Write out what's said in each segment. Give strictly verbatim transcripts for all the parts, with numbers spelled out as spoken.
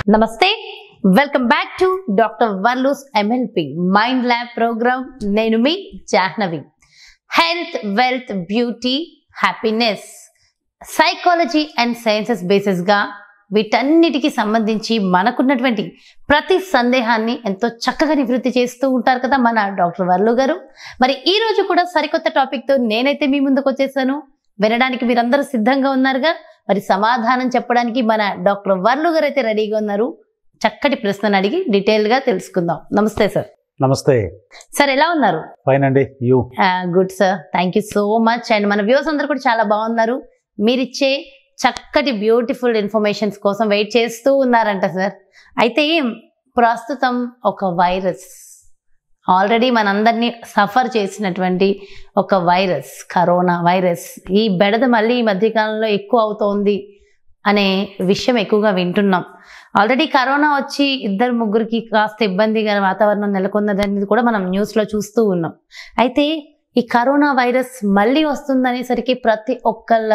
నమస్తే, welcome back to doctor వర్లూస్ MLP mind lab program. నేను మీ Jahnavi. Health, wealth, beauty, happiness, psychology and sciences బేసిస్గా వీటన్నిటికీ సంబంధించి మనకున్నటువంటి ప్రతి సందేహాన్ని ఎంతో చక్కగా నివృత్తి చేస్తూ ఉంటారు కదా మన డాక్టర్ వర్లు గారు. మరి ఈ రోజు కూడా సరికొత్త టాపిక్తో నేనైతే మీ ముందుకు వచ్చేసాను. వినడానికి మీరందరూ సిద్ధంగా ఉన్నారుగా? మరి సమాధానం చెప్పడానికి మన డాక్టర్ వర్లు గారు అయితే రెడీగా ఉన్నారు. చక్కటి ప్రశ్నను అడిగి డీటెయిల్ గా తెలుసుకుందాం. నమస్తే సార్. నమస్తే సార్, ఎలా ఉన్నారు? ఫైన్ అండి. You? Good sir, thank you so much. And మన వ్యూవర్స్ అందరూ కూడా చాలా బాగున్నారు. మీరిచ్చే చక్కటి బ్యూటిఫుల్ ఇన్ఫర్మేషన్స్ కోసం వెయిట్ చేస్తూ ఉన్నారంట సార్. అయితే ప్రస్తుతం ఒక వైరస్ ఆల్రెడీ మనందరినీ సఫర్ చేసినటువంటి ఒక వైరస్, కరోనా వైరస్, ఈ బెడద మళ్ళీ ఈ మధ్యకాలంలో ఎక్కువ అవుతోంది అనే విషయం ఎక్కువగా వింటున్నాం. ఆల్రెడీ కరోనా వచ్చి ఇద్దరు ముగ్గురికి కాస్త ఇబ్బందిగా వాతావరణం నెలకొన్నదనేది కూడా మనం న్యూస్లో చూస్తూ ఉన్నాం. అయితే ఈ కరోనా వైరస్ మళ్ళీ వస్తుందనేసరికి ప్రతి ఒక్కళ్ళ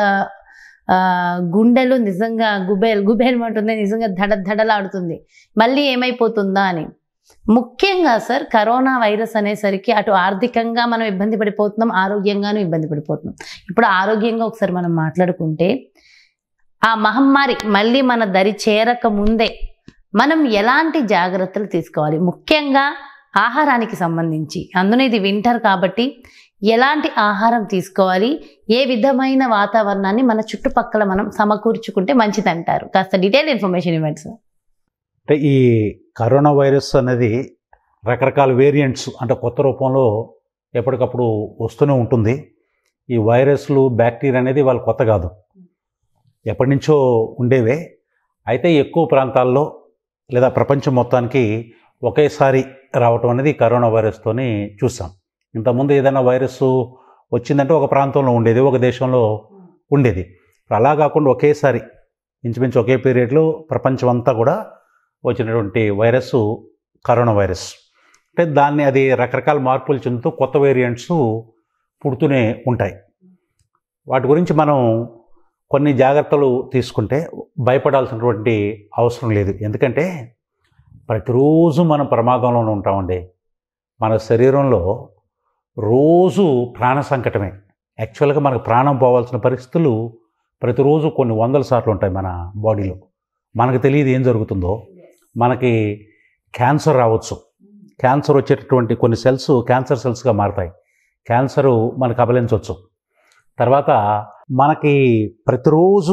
గుండెలు నిజంగా గుబేల్ గుబేల్ అంటుంది, నిజంగా దడ దడలాడుతుంది. మళ్ళీ ఏమైపోతుందా అని. ముఖ్యంగా సార్, కరోనా వైరస్ అనేసరికి అటు ఆర్థికంగా మనం ఇబ్బంది పడిపోతున్నాం, ఆరోగ్యంగానూ ఇబ్బంది పడిపోతున్నాం. ఇప్పుడు ఆరోగ్యంగా ఒకసారి మనం మాట్లాడుకుంటే, ఆ మహమ్మారి మళ్ళీ మన దరి చేరక ముందే మనం ఎలాంటి జాగ్రత్తలు తీసుకోవాలి? ముఖ్యంగా ఆహారానికి సంబంధించి. అందులో ఇది వింటర్ కాబట్టి ఎలాంటి ఆహారం తీసుకోవాలి, ఏ విధమైన వాతావరణాన్ని మన చుట్టుపక్కల మనం సమకూర్చుకుంటే మంచిదంటారు? కాస్త డీటెయిల్ ఇన్ఫర్మేషన్ ఇవ్వండి సార్. అంటే ఈ కరోనా వైరస్ అనేది రకరకాల వేరియంట్స్, అంటే కొత్త రూపంలో ఎప్పటికప్పుడు వస్తూనే ఉంటుంది. ఈ వైరస్లు, బ్యాక్టీరియా అనేది వాళ్ళు కొత్త కాదు, ఎప్పటి నుంచో ఉండేవే. అయితే ఎక్కువ ప్రాంతాల్లో లేదా ప్రపంచం మొత్తానికి ఒకేసారి రావటం అనేది కరోనా వైరస్తోని చూసాం. ఇంతకుముందు ఏదైనా వైరస్ వచ్చిందంటే ఒక ప్రాంతంలో ఉండేది, ఒక దేశంలో ఉండేది. అలా కాకుండా ఒకేసారి ఇంచుమించు ఒకే పీరియడ్లో ప్రపంచం అంతా కూడా వచ్చినటువంటి వైరస్ కరోనా వైరస్. అంటే దాన్ని అది రకరకాల మార్పులు చెందుతూ కొత్త వేరియంట్స్ పుడుతూనే ఉంటాయి. వాటి గురించి మనం కొన్ని జాగ్రత్తలు తీసుకుంటే భయపడాల్సినటువంటి అవసరం లేదు. ఎందుకంటే ప్రతిరోజు మనం ప్రమాదంలోనే ఉంటామండి. మన శరీరంలో రోజు ప్రాణ సంకటమే. యాక్చువల్గా మనకు ప్రాణం పోవాల్సిన పరిస్థితులు ప్రతిరోజు కొన్ని వందల సార్లు ఉంటాయి మన బాడీలో. మనకు తెలియదు ఏం జరుగుతుందో. మనకి క్యాన్సర్ రావచ్చు. క్యాన్సర్ వచ్చేటటువంటి కొన్ని సెల్స్ క్యాన్సర్ సెల్స్గా మారుతాయి. క్యాన్సరు మనకు అబలించవచ్చు. తర్వాత మనకి ప్రతిరోజు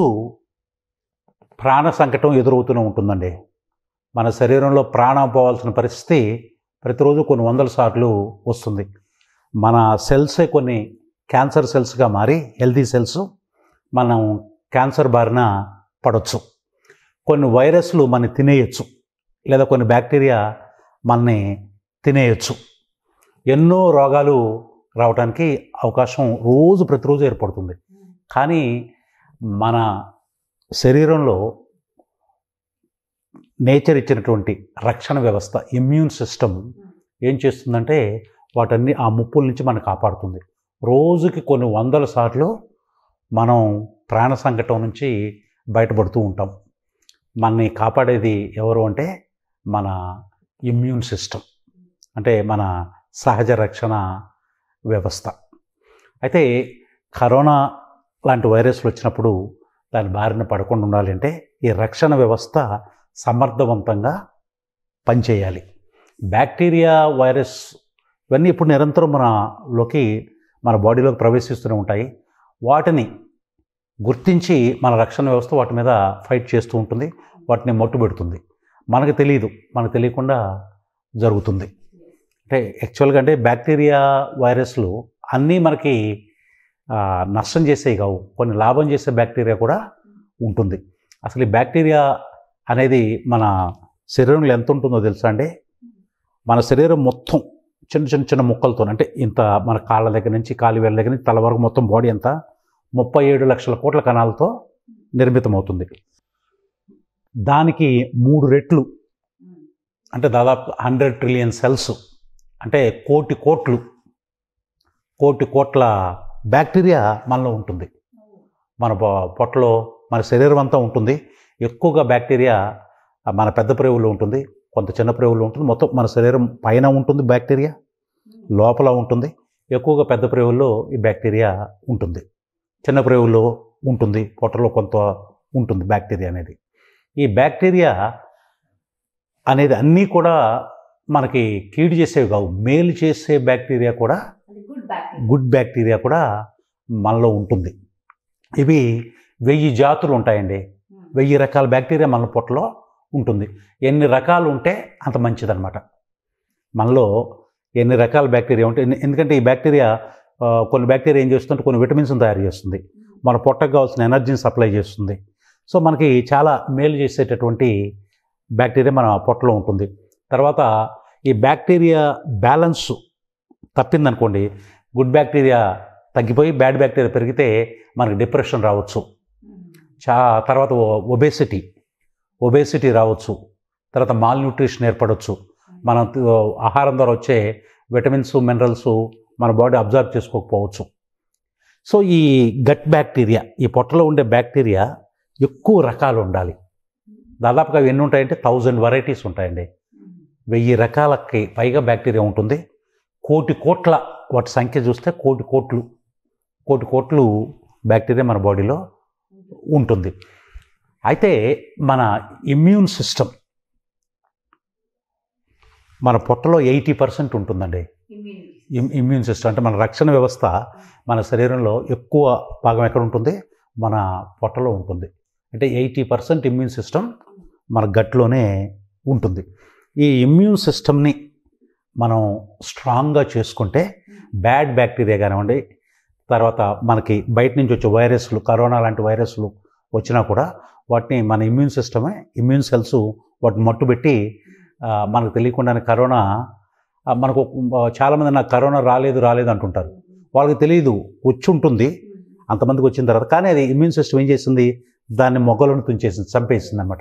ప్రాణ సంకటం ఎదురవుతూనే ఉంటుందండి. మన శరీరంలో ప్రాణం పోవాల్సిన పరిస్థితి ప్రతిరోజు కొన్ని వందల సార్లు వస్తుంది. మన సెల్సే కొన్ని క్యాన్సర్ సెల్స్గా మారి హెల్తీ సెల్స్ మనం క్యాన్సర్ బారిన పడవచ్చు. కొన్ని వైరస్లు మనని తినేయచ్చు, లేదా కొన్ని బ్యాక్టీరియా మనని తినేయచ్చు. ఎన్నో రోగాలు రావడానికి అవకాశం రోజు ప్రతిరోజు ఏర్పడుతుంది. కానీ మన శరీరంలో నేచర్ ఇచ్చినటువంటి రక్షణ వ్యవస్థ, ఇమ్యూన్ సిస్టమ్ ఏం చేస్తుందంటే వాటన్ని ఆ ముప్పుల నుంచి మనం కాపాడుతుంది. రోజుకి కొన్ని వందల సార్లు మనం ప్రాణ సంకటం నుంచి బయటపడుతూ ఉంటాం. మనని కాపాడేది ఎవరు అంటే మన ఇమ్యూన్ సిస్టమ్, అంటే మన సహజ రక్షణ వ్యవస్థ. అయితే కరోనా లాంటి వైరస్లు వచ్చినప్పుడు దాని బారిన పడకుండా ఉండాలి అంటే ఈ రక్షణ వ్యవస్థ సమర్థవంతంగా పనిచేయాలి. బ్యాక్టీరియా, వైరస్ ఇవన్నీ ఇప్పుడు నిరంతరం మనలోకి మన బాడీలోకి ప్రవేశిస్తూనే ఉంటాయి. వాటిని గుర్తించి మన రక్షణ వ్యవస్థ వాటి మీద ఫైట్ చేస్తూ ఉంటుంది, వాటిని మట్టుబెడుతుంది. మనకు తెలియదు, మనకు తెలియకుండా జరుగుతుంది. అంటే యాక్చువల్గా అంటే బ్యాక్టీరియా, వైరస్లు అన్నీ మనకి నష్టం చేసేవి కావు, కొన్ని లాభం చేసే బ్యాక్టీరియా కూడా ఉంటుంది. అసలు ఈ బ్యాక్టీరియా అనేది మన శరీరంలో ఎంత ఉంటుందో తెలుసా అండి? మన శరీరం మొత్తం చిన్న చిన్న చిన్న ముక్కలతో, అంటే ఇంత మన కాళ్ళ దగ్గర నుంచి కాలివేళ్ళ దగ్గర నుంచి తల వరకు మొత్తం బాడీ అంతా ముప్పై ఏడు లక్షల కోట్ల కణాలతో నిర్మితమవుతుంది. దానికి మూడు రెట్లు, అంటే దాదాపు హండ్రెడ్ ట్రిలియన్ సెల్స్, అంటే కోటి కోట్లు కోటి కోట్ల బ్యాక్టీరియా మనలో ఉంటుంది. మన పొట్టలో, మన శరీరం అంతా ఉంటుంది. ఎక్కువగా బ్యాక్టీరియా ఆ మన పెద్ద ప్రేవుల్లో ఉంటుంది, కొంత చిన్న ప్రేవుల్లో ఉంటుంది. మొత్తం మన శరీరం పైన ఉంటుంది బ్యాక్టీరియా, లోపల ఉంటుంది. ఎక్కువగా పెద్ద ప్రేవుల్లో ఈ బ్యాక్టీరియా ఉంటుంది, చిన్న ప్రేవుల్లో ఉంటుంది, పొట్టలో కొంత ఉంటుంది బ్యాక్టీరియా అనేది. ఈ బ్యాక్టీరియా అనేది అన్నీ కూడా మనకి కీడు చేసేవి కావు, మేలు చేసే బ్యాక్టీరియా కూడా, గుడ్ బ్యాక్టీరియా కూడా మనలో ఉంటుంది. ఇవి వెయ్యి జాతులు ఉంటాయండి, వెయ్యి రకాల బ్యాక్టీరియా మన పొట్టలో ఉంటుంది. ఎన్ని రకాలు ఉంటే అంత మంచిదన్నమాట. మనలో ఎన్ని రకాల బ్యాక్టీరియా ఉంటే, ఎందుకంటే ఈ బ్యాక్టీరియా కొన్ని బ్యాక్టీరియా ఏం చేస్తుంటే కొన్ని విటమిన్స్ని తయారు చేస్తుంది, మన పొట్టకు కావాల్సిన ఎనర్జీని సప్లై చేస్తుంది. సో మనకి చాలా మేలు చేసేటటువంటి బ్యాక్టీరియా మన పొట్టలో ఉంటుంది. తర్వాత ఈ బ్యాక్టీరియా బ్యాలెన్స్ తప్పిందనుకోండి, గుడ్ బ్యాక్టీరియా తగ్గిపోయి బ్యాడ్ బ్యాక్టీరియా పెరిగితే మనకి డిప్రెషన్ రావచ్చు, చా తర్వాత ఒబేసిటీ ఒబేసిటీ రావచ్చు, తర్వాత మాల్ న్యూట్రిషన్ ఏర్పడవచ్చు. మనం ఆహారం ద్వారా వచ్చే విటమిన్స్ మినరల్స్ మన బాడీ అబ్జర్వ్ చేసుకోకపోవచ్చు. సో ఈ గట్ బ్యాక్టీరియా, ఈ పొట్టలో ఉండే బ్యాక్టీరియా ఎక్కువ రకాలు ఉండాలి. దాదాపుగా ఎన్ని ఉంటాయంటే థౌజండ్ వెరైటీస్ ఉంటాయండి. వెయ్యి రకాలకి పైగా బ్యాక్టీరియా ఉంటుంది. కోటి కోట్ల వాటి సంఖ్య చూస్తే కోటి కోట్లు కోటి కోట్లు బ్యాక్టీరియా మన బాడీలో ఉంటుంది. అయితే మన ఇమ్యూన్ సిస్టమ్ మన పొట్టలో ఎయిటీ పర్సెంట్ ఉంటుందండి. ఇమ్యూన్ సిస్టమ్ అంటే మన రక్షణ వ్యవస్థ మన శరీరంలో ఎక్కువ భాగం ఎక్కడ ఉంటుంది, మన పొట్టలో ఉంటుంది. అంటే ఎయిటీ పర్సెంట్ ఇమ్యూన్ సిస్టమ్ మన గట్లోనే ఉంటుంది. ఈ ఇమ్యూన్ సిస్టమ్ని మనం స్ట్రాంగ్గా చేసుకుంటే బ్యాడ్ బ్యాక్టీరియా కానివ్వండి, తర్వాత మనకి బయట నుంచి వచ్చే వైరస్లు, కరోనా లాంటి వైరస్లు వచ్చినా కూడా వాటిని మన ఇమ్యూన్ సిస్టమే, ఇమ్యూన్ సెల్స్ వాటిని మట్టుబెట్టి మనకు తెలియకుండానే కరోనా మనకు చాలామంది నాకు కరోనా రాలేదు రాలేదు అంటుంటారు. వాళ్ళకి తెలియదు, వచ్చి ఉంటుంది అంతమందికి వచ్చిన తర్వాత. కానీ అది ఇమ్యూన్ సిస్టమ్ ఏం చేసింది, దాన్ని మొగ్గలను తుంచేసింది, చంపేసింది అనమాట.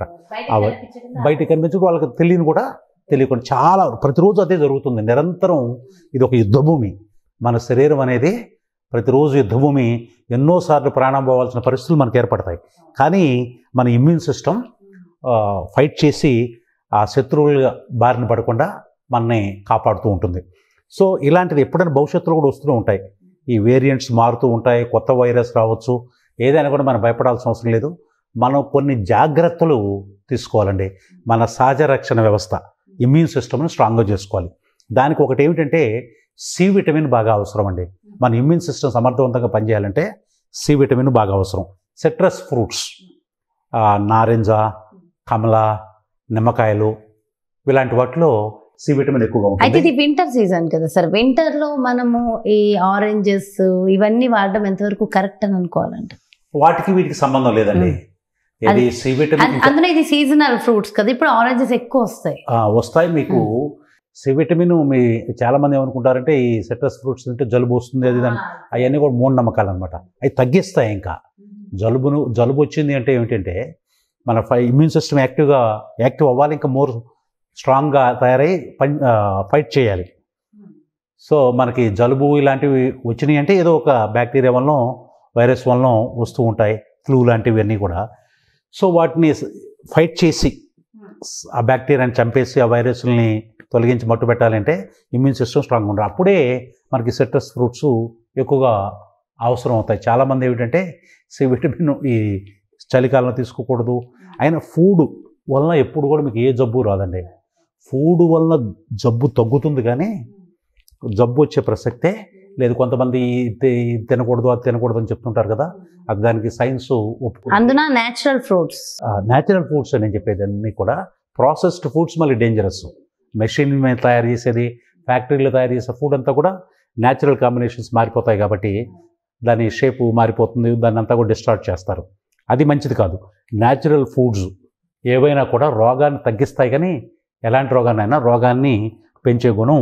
బయటికి కనిపించడం వాళ్ళకి తెలియని కూడా తెలియకుండా చాలా ప్రతిరోజు అదే జరుగుతుంది. నిరంతరం ఇది ఒక యుద్ధభూమి. మన శరీరం అనేది ప్రతిరోజు యుద్ధభూమి. ఎన్నోసార్లు ప్రాణం పోవాల్సిన పరిస్థితులు మనకు ఏర్పడతాయి. కానీ మన ఇమ్యూన్ సిస్టమ్ ఫైట్ చేసి ఆ శత్రువుల బారిన పడకుండా మనని కాపాడుతూ ఉంటుంది. సో ఇలాంటిది ఎప్పుడైనా భవిష్యత్తులో కూడా వస్తూ ఉంటాయి. ఈ వేరియంట్స్ మారుతూ ఉంటాయి, కొత్త వైరస్ రావచ్చు. ఏదైనా కూడా మనం భయపడాల్సిన అవసరం లేదు. మనం కొన్ని జాగ్రత్తలు తీసుకోవాలండి. మన సహజ రక్షణ వ్యవస్థ ఇమ్యూన్ సిస్టమ్ని స్ట్రాంగ్గా చేసుకోవాలి. దానికి ఒకటి ఏమిటంటే సి విటమిన్ బాగా అవసరం అండి. మన ఇమ్యూన్ సిస్టమ్ సమర్థవంతంగా పనిచేయాలంటే సి విటమిన్ బాగా అవసరం. సిట్రస్ ఫ్రూట్స్, నారింజ, కమల, నిమ్మకాయలు ఇలాంటి వాటిలో సి విటమిన్ ఎక్కువగా ఉంటుంది. అయితే ఇది వింటర్ సీజన్ కదా సార్, వింటర్ లో మనము ఈ ఆరెంజెస్ ఇవన్నీ వాడడం ఎంతవరకు కరెక్ట్ అని అనుకోవాలంటే? వాటికి వీటికి సంబంధం లేదండి. ఇది సి విటమిన్, అందులో ఇది సీజనల్ ఫ్రూట్స్ కదా, ఇప్పుడు ఆరెంజెస్ ఎక్కువ వస్తాయి వస్తాయి మీకు సి విటమిన్. మీ చాలా మంది ఏమనుకుంటారంటే ఈ సిట్రస్ ఫ్రూట్స్ తింటే జలుబు వస్తుంది, అది దాని అవన్నీ కూడా మూఢనమ్మకాలు అనమాట. అవి తగ్గిస్తాయి. ఇంకా జలుబును జలుబు వచ్చింది అంటే ఏమిటంటే మన ఇమ్యూన్ సిస్టమ్ యాక్టివ్గా యాక్టివ్ అవ్వాలి, ఇంకా మోర్ స్ట్రాంగ్గా తయారై ఫైట్ చేయాలి. సో మనకి జలుబు ఇలాంటివి వచ్చినాయి అంటే ఏదో ఒక బ్యాక్టీరియా వలన, వైరస్ వలన వస్తూ ఉంటాయి, ఫ్లూ లాంటివి అన్నీ కూడా. సో వాటిని ఫైట్ చేసి ఆ బ్యాక్టీరియాని చంపేసి ఆ వైరస్ని తొలగించి మట్టు పెట్టాలంటే ఇమ్యూన్ సిస్టమ్ స్ట్రాంగ్గా ఉండాలి. అప్పుడే మనకి సిట్రస్ ఫ్రూట్స్ ఎక్కువగా అవసరం అవుతాయి. చాలామంది ఏమిటంటే సి విటమిన్ ఈ చలికాలంలో తీసుకోకూడదు. అయినా ఫుడ్ వలన ఎప్పుడు కూడా మీకు ఏ జబ్బు రాదండి. ఫుడ్ వలన జబ్బు తగ్గుతుంది కానీ జబ్బు వచ్చే ప్రసక్తే లేదు. కొంతమంది తినకూడదు అది తినకూడదు అని చెప్తుంటారు కదా, అది దానికి సైన్స్ ఒప్పుకుంటుంది. అందున న్యాచురల్ ఫ్రూట్స్ న్యాచురల్ ఫ్రూట్స్ అని చెప్పేది అన్నీ కూడా ప్రాసెస్డ్ ఫుడ్స్ మళ్ళీ డేంజరస్. మెషిన్ మీద తయారు చేసేది, ఫ్యాక్టరీలో తయారు చేసే ఫుడ్ అంతా కూడా న్యాచురల్ కాంబినేషన్స్ మారిపోతాయి కాబట్టి దాని షేపు మారిపోతుంది, దాన్ని అంతా కూడా డిస్టార్ట్ చేస్తారు. అది మంచిది కాదు. న్యాచురల్ ఫుడ్స్ ఏవైనా కూడా రోగాన్ని తగ్గిస్తాయి కానీ ఎలాంటి రోగాన్నైనా రోగాన్ని పెంచే గుణం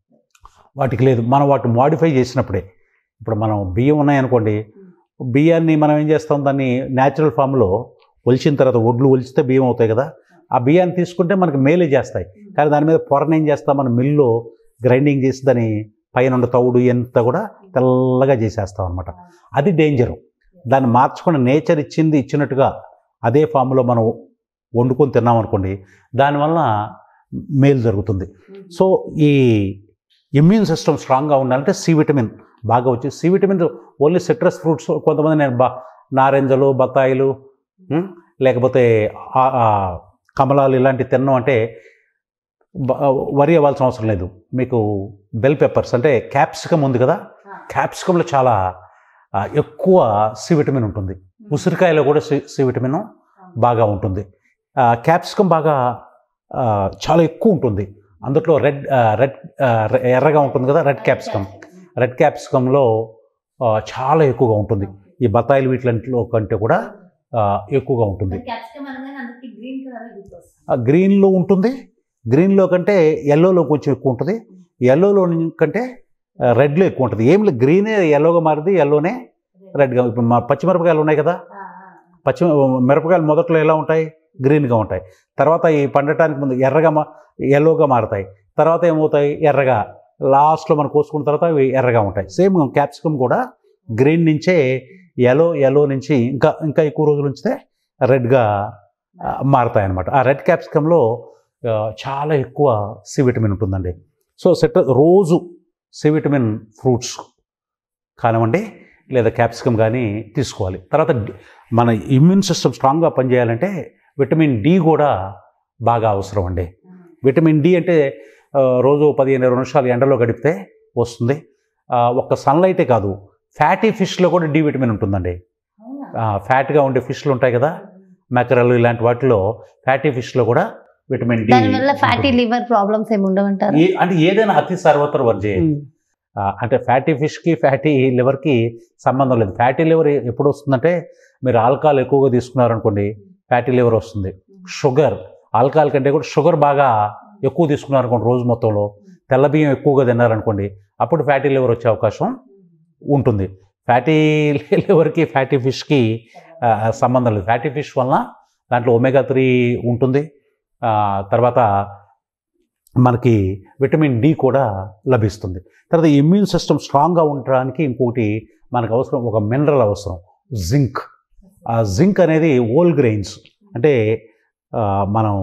వాటికి లేదు. మనం వాటిని మోడిఫై చేసినప్పుడే. ఇప్పుడు మనం బియ్యం ఉన్నాయనుకోండి, బియ్యాన్ని మనం ఏం చేస్తాం, దాన్ని న్యాచురల్ ఫామ్లో ఒలిచిన తర్వాత ఒడ్లు ఒలిచితే బియ్యం అవుతాయి కదా, ఆ బియ్యాన్ని తీసుకుంటే మనకి మేలే చేస్తాయి. కానీ దాని మీద పొరను ఏం చేస్తాం, మన మిల్లో గ్రైండింగ్ చేసి దాని పైన ఉండే తౌడు ఎంత కూడా తెల్లగా చేసేస్తాం అనమాట. అది డేంజరు. దాన్ని మార్చుకుని నేచర్ ఇచ్చింది ఇచ్చినట్టుగా అదే ఫామ్లో మనం వండుకొని తిన్నాం అనుకోండి, దానివల్ల మేలు జరుగుతుంది. సో ఈ ఇమ్యూన్ సిస్టమ్ స్ట్రాంగ్గా ఉండాలంటే సి విటమిన్ బాగా వచ్చి, C vitamin only citrus fruits, కొంతమంది నేను బా నారింజలు, బత్తాయిలు, లేకపోతే కమలాలు ఇలాంటివి తిన్నాం అంటే వరి అవ్వాల్సిన అవసరం లేదు. మీకు బెల్ పెప్పర్స్ అంటే క్యాప్సికమ్ ఉంది కదా, క్యాప్సికంలో చాలా ఎక్కువ సి విటమిన్ ఉంటుంది. ఉసిరికాయలో కూడా సి సి విటమిన్ బాగా ఉంటుంది. క్యాప్సికమ్ బాగా చాలా ఎక్కువ ఉంటుంది. అందులో రెడ్ రెడ్ ఎర్రగా ఉంటుంది కదా, రెడ్ క్యాప్సికమ్. రెడ్ క్యాప్సికంలో చాలా ఎక్కువగా ఉంటుంది. ఈ బత్తాయిలు వీటిలో కంటే కూడా ఎక్కువగా ఉంటుంది. గ్రీన్లో ఉంటుంది, గ్రీన్లో కంటే ఎల్లోలో కొంచెం ఎక్కువ ఉంటుంది, ఎల్లోలో కంటే రెడ్లో ఎక్కువ ఉంటుంది. ఏం లేదు, గ్రీనే ఎల్లోగా మారింది, ఎల్లోనే రెడ్గా. ఇప్పుడు మా పచ్చిమిరపకాయలు ఉన్నాయి కదా, పచ్చి మిరపకాయలు మొదట్లో ఎలా ఉంటాయి, గ్రీన్గా ఉంటాయి. తర్వాత ఈ పండటానికి ముందు ఎర్రగా మా ఎల్లోగా మారుతాయి. తర్వాత ఏమవుతాయి, ఎర్రగా. లాస్ట్లో మనం కోసుకున్న తర్వాత అవి ఎర్రగా ఉంటాయి. సేమ్ క్యాప్సికమ్ కూడా గ్రీన్ నుంచే ఎల్లో, ఎల్లో నుంచి ఇంకా ఇంకా ఎక్కువ రోజులు ఉంచితే రెడ్గా మారుతాయి అన్నమాట. ఆ రెడ్ క్యాప్సికంలో చాలా ఎక్కువ సి విటమిన్ ఉంటుందండి. సో సెట్ రోజు సి విటమిన్ ఫ్రూట్స్ కానివ్వండి లేదా క్యాప్సికమ్ కానీ తీసుకోవాలి. తర్వాత మన ఇమ్యూన్ సిస్టమ్ స్ట్రాంగ్గా పనిచేయాలంటే విటమిన్ డి కూడా బాగా అవసరం అండి. విటమిన్ డి అంటే రోజు పదిహేను ఇరవై నిమిషాలు ఎండలో గడిపితే వస్తుంది. ఒక్క సన్లైటే కాదు, ఫ్యాటీ ఫిష్లో కూడా డి విటమిన్ ఉంటుందండి. ఫ్యాట్గా ఉండే ఫిష్లు ఉంటాయి కదా, మెకరల్ ఇలాంటి వాటిలో ఫ్యాటీ ఫిష్లో కూడా vitamin D. Fatty liver problems ఏమి ఉండవంటారు? అంటే ఏదైనా అతి సర్వత్ర వర్జే. అంటే ఫ్యాటీ ఫిష్కి ఫ్యాటీ లివర్కి సంబంధం లేదు. ఫ్యాటీ లివర్ ఎప్పుడు వస్తుందంటే మీరు ఆల్కహాల్ ఎక్కువగా తీసుకున్నారనుకోండి, ఫ్యాటీ లివర్ వస్తుంది. షుగర్, ఆల్కహాల్ కంటే కూడా షుగర్ బాగా ఎక్కువ తీసుకున్నారనుకోండి రోజు మొత్తంలో, తెల్ల బియ్యం ఎక్కువగా తిన్నారనుకోండి, అప్పుడు ఫ్యాటీ లివర్ వచ్చే అవకాశం ఉంటుంది. ఫ్యాటీ లివర్కి ఫ్యాటీ ఫిష్కి సంబంధం లేదు. ఫ్యాటీ ఫిష్ వలన దాంట్లో ఒమేగా త్రీ ఉంటుంది. తర్వాత మనకి విటమిన్ డి కూడా లభిస్తుంది. తర్వాత ఇమ్యూన్ సిస్టమ్ స్ట్రాంగ్గా ఉండడానికి ఇంకోటి మనకు అవసరం, ఒక మినరల్ అవసరం, జింక్. ఆ జింక్ అనేది హోల్ గ్రెయిన్స్ అంటే మనం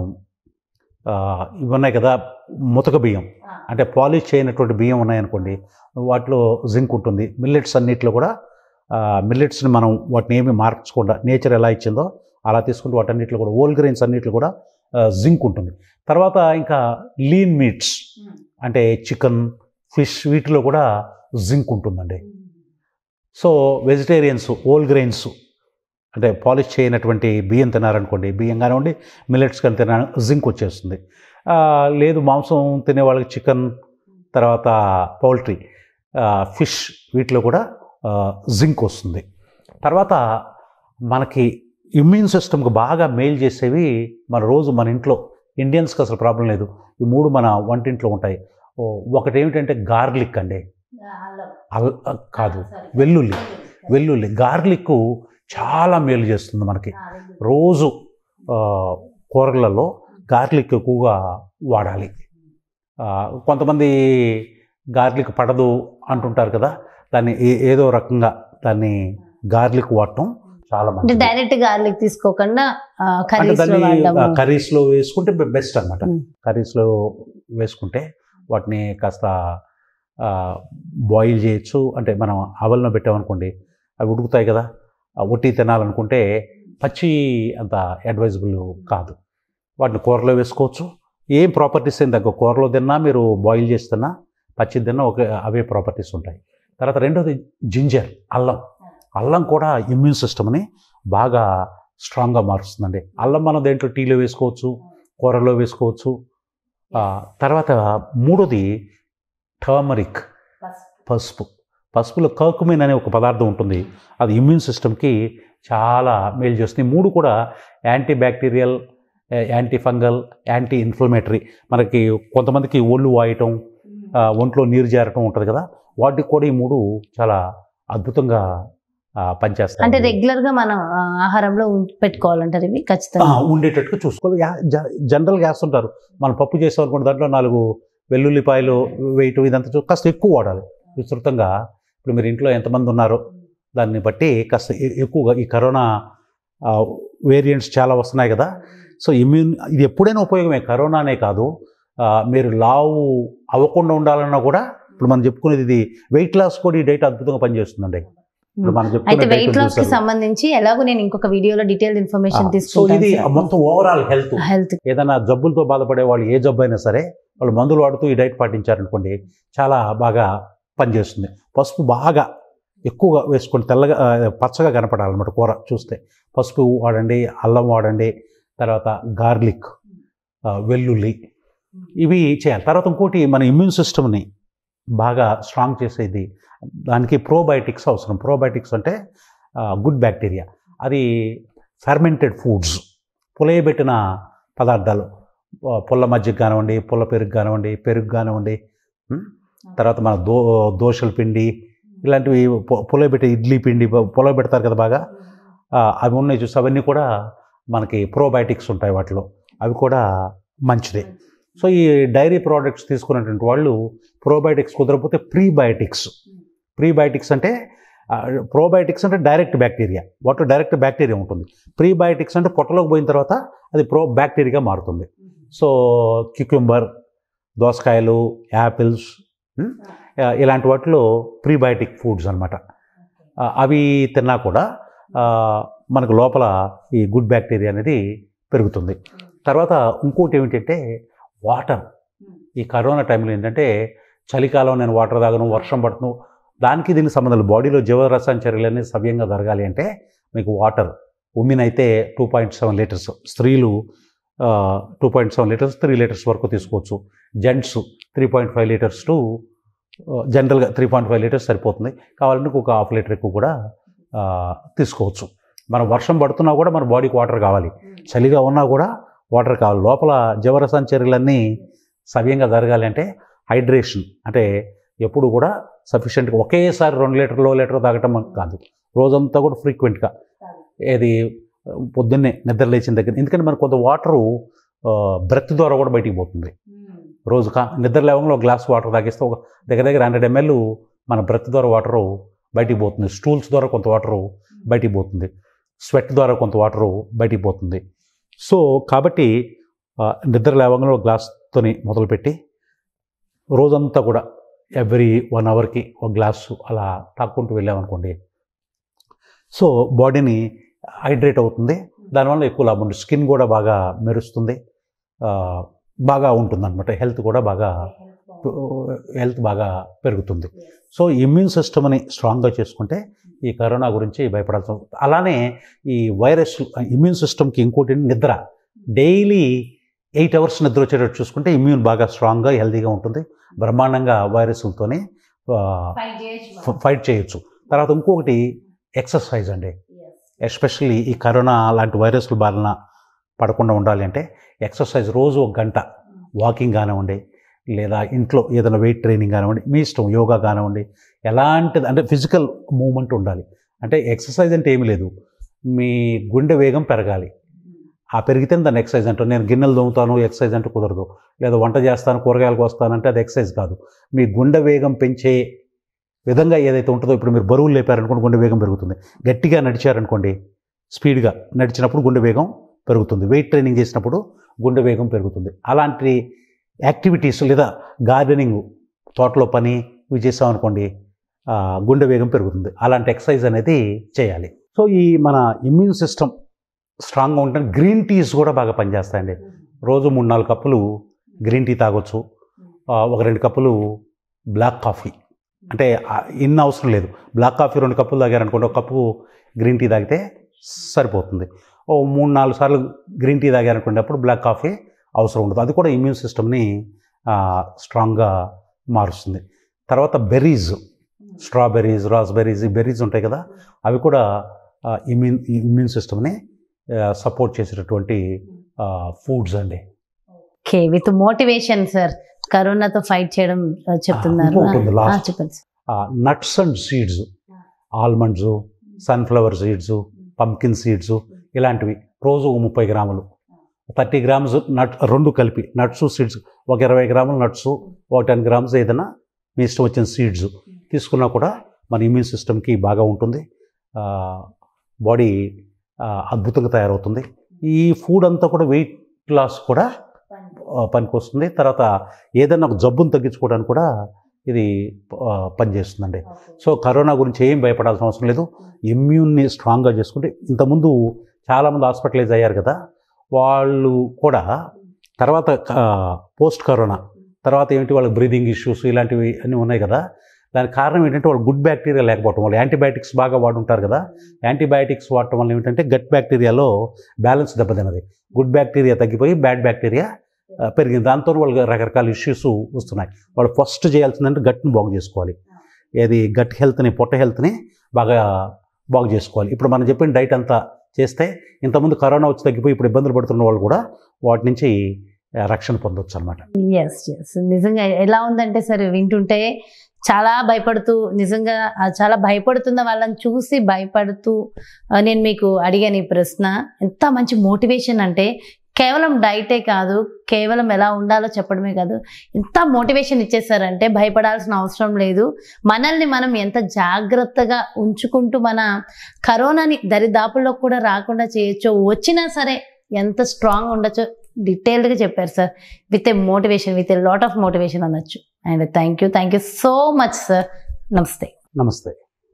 ఇవి ఉన్నాయి కదా, ముతక బియ్యం అంటే పాలిష్ చేయనటువంటి బియ్యం ఉన్నాయనుకోండి, వాటిలో జింక్ ఉంటుంది. మిల్లెట్స్ అన్నిటిలో కూడా మిల్లెట్స్ని మనం వాటిని ఏమి మార్చకుండా నేచర్ ఎలా ఇచ్చిందో అలా తీసుకుంటూ వాటన్నిటిలో కూడా హోల్ గ్రెయిన్స్ అన్నిటిలో కూడా జింక్ ఉంటుంది. తర్వాత ఇంకా లీన్ మీట్స్ అంటే చికెన్, ఫిష్ వీటిలో కూడా జింక్ ఉంటుందండి. సో వెజిటేరియన్స్ హోల్ గ్రెయిన్స్ అంటే పాలిష్ చేయనటువంటి బియ్యం తినారనుకోండి, బియ్యం కానివ్వండి మిల్లెట్స్ కానీ తిన జింక్ వచ్చేస్తుంది. లేదు మాంసం తినే వాళ్ళకి చికెన్, తర్వాత పౌల్ట్రీ, ఫిష్ వీటిలో కూడా జింక్ వస్తుంది. తర్వాత మనకి ఇమ్యూన్ సిస్టమ్కి బాగా మేలు చేసేవి మన రోజు మన ఇంట్లో ఇండియన్స్కి అసలు ప్రాబ్లం లేదు, ఈ మూడు మన వంటింట్లో ఉంటాయి. ఒకటి ఏమిటంటే గార్లిక్ అండి, అల్ కాదు వెల్లుల్లి. వెల్లుల్లి గార్లిక్ చాలా మేలు చేస్తుంది మనకి. రోజు కూరలలో గార్లిక్ ఎక్కువగా వాడాలి. కొంతమంది గార్లిక్ పడదు అంటుంటారు కదా, దాన్ని ఏదో రకంగా దాన్ని గార్లిక్ వాడటం చాలా మంచిది. డైరెక్ట్ గార్లిక్ తీసుకోకుండా కర్రీస్లో వేసుకుంటే బెస్ట్ అనమాట. కర్రీస్లో వేసుకుంటే వాటిని కాస్త బాయిల్ చేయొచ్చు. అంటే మనం అవల్లో పెట్టామనుకోండి అవి ఉడుకుతాయి కదా, ఉట్టి తినాలనుకుంటే పచ్చి అంత అడ్వైజబుల్ కాదు. వాటిని కూరలో వేసుకోవచ్చు. ఏం ప్రాపర్టీస్ ఏం తగ్గ, కూరలో తిన్నా మీరు బాయిల్ చేస్తున్నా పచ్చి తిన్నా ఒక అవే ప్రాపర్టీస్ ఉంటాయి. తర్వాత రెండోది జింజర్, అల్లం. అల్లం కూడా ఇమ్యూన్ సిస్టమ్ని బాగా స్ట్రాంగ్గా మారుస్తుందండి. అల్లం మనం దేంట్లో టీలో వేసుకోవచ్చు, కూరలో వేసుకోవచ్చు. తర్వాత మూడోది టర్మరిక్, పసుపు. పసుపులో కర్కుమిన్ అనే ఒక పదార్థం ఉంటుంది, అది ఇమ్యూన్ సిస్టమ్కి చాలా మేలు చేస్తుంది. మూడు కూడా anti bacterial, anti fungal, anti inflammatory. మనకి కొంతమందికి ఒళ్ళు వాయటం, ఒంట్లో నీరు జారటం ఉంటుంది కదా, వాటికి కూడా ఈ మూడు చాలా అద్భుతంగా పనిచేస్తాయి. అంటే రెగ్యులర్గా మనం ఆహారంలో పెట్టుకోవాలంటారు ఇవి ఖచ్చితంగా ఉండేటట్టుగా చూసుకోవాలి. జనరల్గా వేస్తుంటారు, మనం పప్పు చేసాం అనుకోండి, దాంట్లో నాలుగు వెల్లుల్లిపాయలు వేయటం ఇదంతా కాస్త ఎక్కువ వాడాలి విస్తృతంగా. ఇప్పుడు మీరు ఇంట్లో ఎంతమంది ఉన్నారో దాన్ని బట్టి కాస్త ఎక్కువగా, ఈ కరోనా వేరియంట్స్ చాలా వస్తున్నాయి కదా, సో ఇమ్యూన్ ఇది ఎప్పుడైనా ఉపయోగమే, కరోనానే కాదు. ఆ, మీరు లావు అవ్వకుండా ఉండాలన్నా కూడా ఇప్పుడు మనం చెప్పుకునేది ఇది వెయిట్ లాస్ కూడా ఈ డైట్ అద్భుతంగా పనిచేస్తుందండి. ఇప్పుడు మనం అయితే చెప్పుకునే వెయిట్ diet లాస్ కి చూసారు. సంబంధించి ఎలాగో నేను ఇంకొక వీడియోలో డీటెయిల్ ఇన్ఫర్మేషన్ ఆ, సో ఇది తీసుకుంటాను మొత్తం ఓవరాల్ హెల్త్. హెల్త్. ఏదైనా జబ్బులతో బాధపడే వాళ్ళు ఏ జబ్బు అయినా సరే వాళ్ళు మందులు వాడుతూ ఈ డైట్ పాటించారనుకోండి చాలా బాగా పనిచేస్తుంది. పసుపు బాగా ఎక్కువగా వేసుకొని తెల్లగా ఆ, పచ్చగా కనపడాలన్నమాట కూర చూస్తే. పసుపు వాడండి, అల్లం వాడండి, తర్వాత గార్లిక్, ఆ, వెల్లుల్లి, ఇవి చేయాలి. తర్వాత ఇంకోటి మన ఇమ్యూన్ సిస్టమ్ని బాగా స్ట్రాంగ్ చేసేది, దానికి ప్రోబయోటిక్స్ అవసరం. ప్రోబయోటిక్స్ అంటే గుడ్ బ్యాక్టీరియా. అది ఫెర్మెంటెడ్ ఫుడ్స్, పులయబెట్టిన పదార్థాలు, ఆ, పుల్ల మజ్జిగ కానివ్వండి, పుల్ల పెరుగు కానివ్వండి, పెరుగు కానివ్వండి, ఉం? తర్వాత మన దో దోశల పిండి ఇలాంటివి, పు- పులయబెట్టే ఇడ్లీ పిండి పు- పులయబెడతారు కదా బాగా, ఆ, అవి ఉన్నాయి చూసి అవన్నీ కూడా మనకి ప్రోబయోటిక్స్ ఉంటాయి వాటిలో, అవి కూడా మంచిదే. సో ఈ డైరీ ప్రోడక్ట్స్ తీసుకున్నటువంటి వాళ్ళు ప్రోబయోటిక్స్ కుదరకపోతే ప్రీబయోటిక్స్. ప్రీబయోటిక్స్ అంటే ప్రోబయోటిక్స్ అంటే డైరెక్ట్ బ్యాక్టీరియా, వాటిలో డైరెక్ట్ బ్యాక్టీరియా ఉంటుంది. ప్రీబయోటిక్స్ అంటే పొట్టలోకి పోయిన తర్వాత అది ప్రో బ్యాక్టీరియాగా మారుతుంది. సో క్యూక్యుంబర్, దోసకాయలు, యాపిల్స్, ఉం? ఆ, ఇలాంటి వాటిలో ప్రీబయోటిక్ ఫుడ్స్ అనమాట. అవి తిన్నా కూడా ఆ, మనకు లోపల ఈ గుడ్ బ్యాక్టీరియా అనేది పెరుగుతుంది. తర్వాత ఇంకోటి ఏమిటంటే వాటర్. ఈ కరోనా టైంలో ఏంటంటే చలికాలం నేను వాటర్ తాగను, వర్షం పడుతున్నావు, దానికి దీనికి సంబంధం లేదు. బాడీలో జీవరసాయన చర్యలన్నీ సవ్యంగా జరగాలి అంటే మీకు వాటర్. ఉమెన్ అయితే టూ పాయింట్ సెవెన్ లీటర్స్, స్త్రీలు two point seven litres three litres వరకు తీసుకోవచ్చు. Gents three point five litres to జనరల్గా త్రీ పాయింట్ ఫైవ్ లీటర్స్ సరిపోతుంది. కావాలంటే ఒక హాఫ్ లీటర్ ఎక్కువ కూడా ఆ, తీసుకోవచ్చు. మనం వర్షం పడుతున్నా కూడా మన బాడీకి వాటర్ కావాలి, చలిగా ఉన్నా కూడా వాటర్ కావాలి. లోపల జీవరసాయన చర్యలన్నీ సవ్యంగా జరగాలి అంటే హైడ్రేషన్ అంటే ఎప్పుడు కూడా సఫిషియెంట్గా ఒకేసారి రెండు లీటర్లో లీటర్ తాగటం కాదు, రోజంతా కూడా ఫ్రీక్వెంట్గా. ఏది పొద్దున్నే నిద్ర లేచిన దగ్గర, ఎందుకంటే మనకు కొంత వాటరు బ్రెత్ ద్వారా కూడా బయటికి పోతుంది. రోజు కా నిద్ర లేవడంలో ఒక గ్లాస్ వాటర్ తాగిస్తే ఒక దగ్గర దగ్గర హండ్రెడ్ ఎంఎల్ మన బ్రెత్ ద్వారా వాటరు బయటికి పోతుంది. స్టూల్స్ ద్వారా కొంత వాటరు బయటికి పోతుంది, స్వెట్ ద్వారా కొంత వాటరు బయటికి పోతుంది. సో కాబట్టి ఆ, నిద్ర లేవడంలో ఒక గ్లాస్తోని మొదలుపెట్టి రోజంతా కూడా ఎవ్రీ వన్ అవర్కి ఒక గ్లాసు అలా తాక్కుంటూ వెళ్ళామనుకోండి, సో బాడీని హైడ్రేట్ అవుతుంది. దానివల్ల ఎక్కువ లాభం ఉంటుంది. స్కిన్ కూడా బాగా మెరుస్తుంది, ఆ, బాగా ఉంటుంది అనమాట. హెల్త్ కూడా బాగా హెల్త్ బాగా పెరుగుతుంది. సో ఇమ్యూన్ సిస్టమ్ని స్ట్రాంగ్గా చేసుకుంటే ఈ కరోనా గురించి భయపడాల్సిన అవసరం. అలానే ఈ వైరస్ ఇమ్యూన్ సిస్టమ్కి ఇంకోటి నిద్ర. డైలీ ఎయిట్ అవర్స్ నిద్ర వచ్చేటట్టు చూసుకుంటే ఇమ్యూన్ బాగా స్ట్రాంగ్గా హెల్తీగా ఉంటుంది. బ్రహ్మాండంగా వైరస్లతోనే ఫైట్ చేయొచ్చు. తర్వాత ఇంకొకటి ఎక్సర్సైజ్ అండి. ఎస్పెషల్లీ ఈ కరోనా లాంటి వైరస్ల బారిన పడకుండా ఉండాలి అంటే ఎక్సర్సైజ్ రోజు ఒక గంట వాకింగ్ కానివ్వండి, లేదా ఇంట్లో ఏదైనా వెయిట్ ట్రైనింగ్ కానివ్వండి, మీ ఇష్టం, యోగా కానివ్వండి, ఎలాంటిది అంటే ఫిజికల్ మూమెంట్ ఉండాలి. అంటే ఎక్సర్సైజ్ అంటే ఏమీ లేదు, మీ గుండె వేగం పెరగాలి. ఆ పెరిగితే దాన్ని ఎక్సర్సైజ్ అంటారు. నేను గిన్నెలు దొంగతాను ఎక్సర్సైజ్ అంటే కుదరదు, లేదా వంట చేస్తాను కూరగాయలకు వస్తానంటే అది ఎక్సర్సైజ్ కాదు. మీ గుండె వేగం పెంచే విధంగా ఏదైతే ఉంటుందో, ఇప్పుడు మీరు బరువులు లేపారనుకోండి గుండె వేగం పెరుగుతుంది. గట్టిగా నడిచారనుకోండి, స్పీడ్గా నడిచినప్పుడు గుండె వేగం పెరుగుతుంది. వెయిట్ ట్రైనింగ్ చేసినప్పుడు గుండె వేగం పెరుగుతుంది. అలాంటి యాక్టివిటీస్ లేదా గార్డెనింగ్, తోటలో పని ఇవి చేసామనుకోండి, ఆ, గుండె వేగం పెరుగుతుంది. అలాంటి ఎక్సర్సైజ్ అనేది చేయాలి. సో ఈ మన ఇమ్యూన్ సిస్టమ్ స్ట్రాంగ్గా ఉంటే గ్రీన్ టీస్ కూడా బాగా పనిచేస్తాయండి. రోజు మూడు నాలుగు కప్పులు గ్రీన్ టీ తాగొచ్చు. ఆ, ఒక రెండు కప్పులు బ్లాక్ కాఫీ, అంటే ఆ, ఇన్ని అవసరం లేదు. బ్లాక్ కాఫీ రెండు కప్పులు తాగారనుకోండి, ఒక కప్పు గ్రీన్ టీ తాగితే సరిపోతుంది. ఓ మూడు నాలుగు సార్లు గ్రీన్ టీ తాగారనుకోండి, అప్పుడు బ్లాక్ కాఫీ అవసరం ఉండదు. అది కూడా ఇమ్యూన్ సిస్టమ్ని స్ట్రాంగ్గా మారుస్తుంది. తర్వాత బెర్రీస్, స్ట్రాబెర్రీస్, రాస్బెర్రీస్, ఈ బెర్రీస్ ఉంటాయి కదా, అవి కూడా ఇమ్యూన్ ఇమ్యూన్ సిస్టమ్ని సపోర్ట్ చేసేటటువంటి ఫుడ్స్ అండి. ఓకే, విత్ మోటివేషన్ సార్ కరోనాతో ఫైట్ చేయడం ఆ, చెప్తున్నారు. ఇంకొకటి ఆ, last. చెప్పండి సార్. Nuts and seeds, almonds, sunflower seeds, pumpkin seeds, ఇలాంటివి రోజు ముప్పై గ్రాములు, థర్టీ గ్రామ్స్ నట్ రెండు కలిపి నట్స్ సీడ్స్, ఒక ఇరవై గ్రాములు నట్స్, ఒక టెన్ గ్రామ్స్ ఏదైనా మీ ఇష్టం వచ్చిన సీడ్స్ తీసుకున్నా కూడా మన ఇమ్యూన్ సిస్టమ్కి బాగా ఉంటుంది. బాడీ అద్భుతంగా తయారవుతుంది. ఈ ఫుడ్ అంతా కూడా వెయిట్ లాస్ కూడా పనికి వస్తుంది. తర్వాత ఏదైనా ఒక జబ్బును తగ్గించుకోవడానికి కూడా ఇది పనిచేస్తుందండి. సో కరోనా గురించి ఏం భయపడాల్సిన అవసరం లేదు. ఇమ్యూన్ని స్ట్రాంగ్గా చేసుకుంటే, ఇంతకుముందు చాలామంది హాస్పిటలైజ్ అయ్యారు కదా, వాళ్ళు కూడా తర్వాత పోస్ట్ కరోనా తర్వాత ఏమిటి వాళ్ళకి బ్రీదింగ్ ఇష్యూస్ ఇలాంటివి అన్నీ ఉన్నాయి కదా. దానికి కారణం ఏంటంటే వాళ్ళు గుడ్ బ్యాక్టీరియా లేకపోవటం వల్ల. యాంటీబయాటిక్స్ బాగా వాడుంటారు కదా, యాంటీబయాటిక్స్ వాడటం వల్ల ఏమిటంటే గట్ బ్యాక్టీరియాలో బ్యాలెన్స్ దెబ్బతిన్నది. గుడ్ బ్యాక్టీరియా తగ్గిపోయి బ్యాడ్ బ్యాక్టీరియా పెరిగింది. దాంతో వాళ్ళకి రకరకాల ఇష్యూస్ వస్తున్నాయి. వాళ్ళు ఫస్ట్ చేయాల్సిందంటే గట్ని బాగు చేసుకోవాలి. ఏది గట్ హెల్త్ని, పొట్ట హెల్త్ని బాగా బాగు చేసుకోవాలి. ఇప్పుడు మనం చెప్పిన డైట్ అంతా చేస్తే ఇంతకుముందు కరోనా వచ్చి తగ్గిపోయి ఇప్పుడు ఇబ్బందులు పడుతున్న వాళ్ళు కూడా వాటి నుంచి రక్షణ పొందొచ్చు అనమాట. ఎస్ ఎస్ నిజంగా ఎలా ఉందంటే సార్, వింటుంటే చాలా భయపడుతూ, నిజంగా చాలా భయపడుతున్న వాళ్ళని చూసి భయపడుతూ నేను మీకు అడిగాను ఈ ప్రశ్న. ఎంత మంచి మోటివేషన్ అంటే, కేవలం డైటే కాదు, కేవలం ఎలా ఉండాలో చెప్పడమే కాదు, ఎంత మోటివేషన్ ఇచ్చేసారంటే భయపడాల్సిన అవసరం లేదు. మనల్ని మనం ఎంత జాగ్రత్తగా ఉంచుకుంటూ మన కరోనాని దరిదాపుల్లో కూడా రాకుండా చేయొచ్చో, వచ్చినా సరే ఎంత స్ట్రాంగ్ ఉండొచ్చో డీటెయిల్డ్గా చెప్పారు sir. With a motivation, with a lot of motivation అనొచ్చు. And thank you thank you so much sir. నమస్తే. నమస్తే.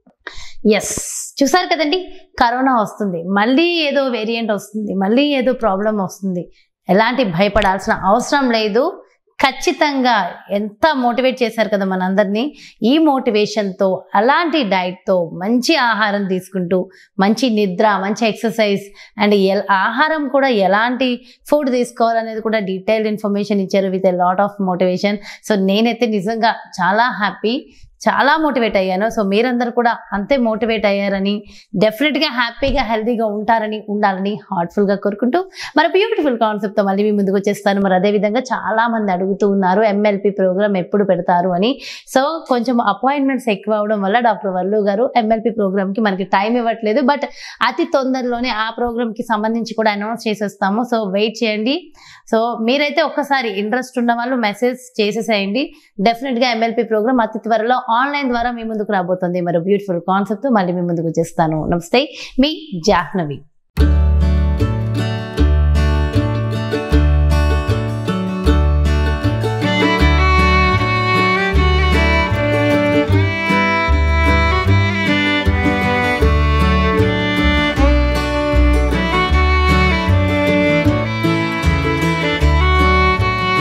ఎస్, చూసారు కదండి, కరోనా వస్తుంది, మళ్ళీ ఏదో వేరియంట్ వస్తుంది, మళ్ళీ ఏదో ప్రాబ్లం వస్తుంది. ఎలాంటి భయపడాల్సిన అవసరం లేదు. ఖచ్చితంగా ఎంత మోటివేట్ చేశారు కదా మనందరినీ. ఈ మోటివేషన్తో, అలాంటి డైట్తో, మంచి ఆహారం తీసుకుంటూ, మంచి నిద్ర, మంచి ఎక్సర్సైజ్ అండ్ ఎల్ ఆహారం కూడా ఎలాంటి ఫుడ్ తీసుకోవాలనేది కూడా డీటెయిల్డ్ ఇన్ఫర్మేషన్ ఇచ్చారు with a lot of motivation. So నేనైతే నిజంగా చాలా హ్యాపీ, చాలా మోటివేట్ అయ్యాను. సో మీరందరూ కూడా అంతే మోటివేట్ అయ్యారని, డెఫినెట్గా హ్యాపీగా హెల్తీగా ఉంటారని, ఉండాలని హార్ట్ఫుల్గా కోరుకుంటూ మరి బ్యూటిఫుల్ కాన్సెప్ట్తో మళ్ళీ మీ ముందుకు వచ్చేస్తాను. మరి అదేవిధంగా చాలామంది అడుగుతూ ఉన్నారు ఎంఎల్పి ప్రోగ్రామ్ ఎప్పుడు పెడతారు అని. సో కొంచెం అపాయింట్మెంట్స్ ఎక్కువ అవడం వల్ల డాక్టర్ వల్లు గారు ఎంఎల్పి ప్రోగ్రామ్కి మనకి టైం ఇవ్వట్లేదు. బట్ అతి తొందరలోనే ఆ ప్రోగ్రామ్కి సంబంధించి కూడా అనౌన్స్ చేసేస్తాము. సో వెయిట్ చేయండి. సో మీరైతే ఒక్కసారి ఇంట్రెస్ట్ ఉన్న వాళ్ళు మెసేజ్ చేసేసేయండి. డెఫినెట్గా ఎంఎల్పి ప్రోగ్రామ్ అతి త్వరలో ఆన్లైన్ ద్వారా మీ ముందుకు రాబోతుంది. మరి బ్యూటిఫుల్ కాన్సెప్ట్ మళ్ళీ మీ ముందుకు వచ్చేస్తాను. నమస్తే, మీ జాహ్నవి.